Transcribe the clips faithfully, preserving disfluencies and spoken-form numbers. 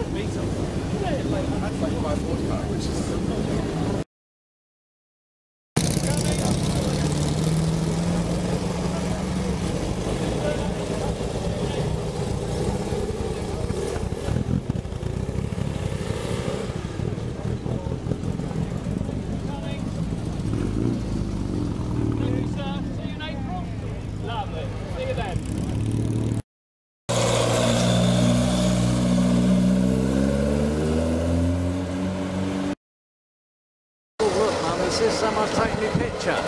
twenty-five horsepower, which is This is someone's taking me picture.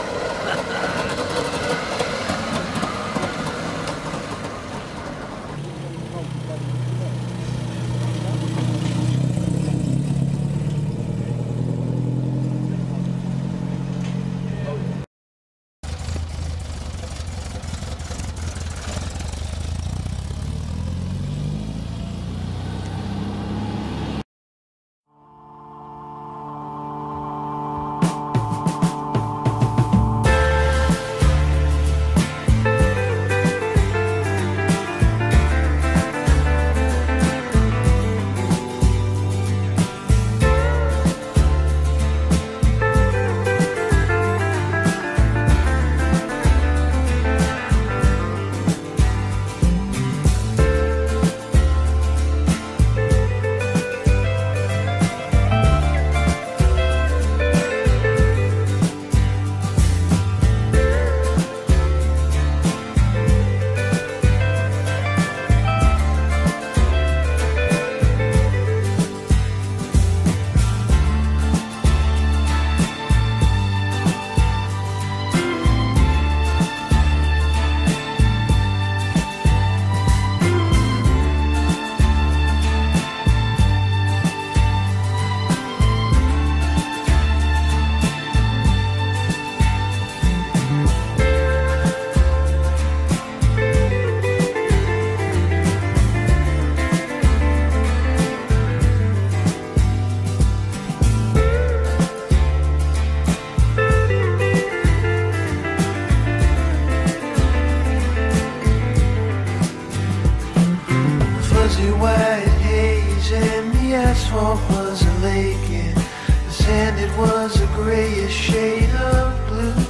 White haze and the asphalt was a lake, and the sand it was a grayish shade of blue.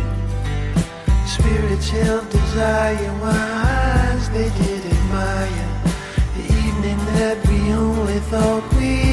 Spirits held desire while eyes they did admire the evening that we only thought we